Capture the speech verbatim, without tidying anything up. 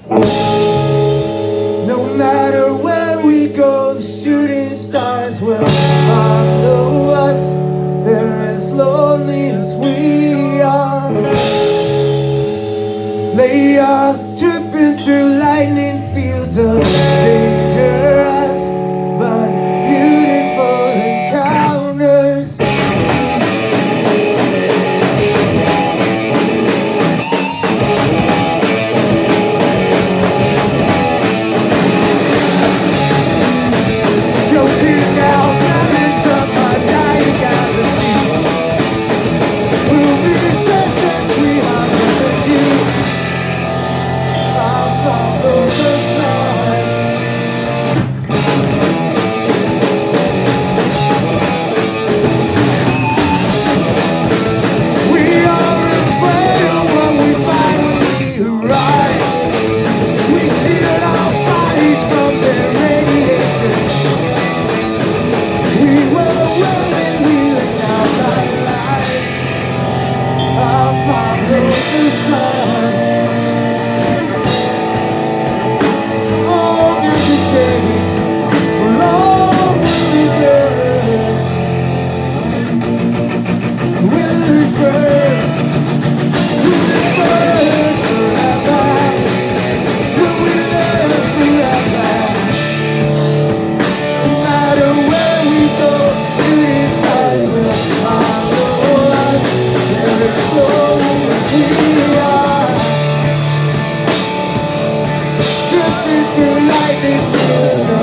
No matter where we go, the shooting stars will follow us. They're as lonely as we are. They are tripping through lightning fields of dangerous but beautiful encounters. Choking out remnants of my dying galaxy, proving existence we are remedy. I'll follow the sun. We are afraid of what we finally arrive. We shield our bodies from their radiation. We will run and we let out our light. I'll follow the sun. All that it takes, long will it burn? Will it burn? Will it burn forever? Will we live forever? No matter where we go, shooting stars will follow us. They're as lonely as we are. Drifting through lightning fields.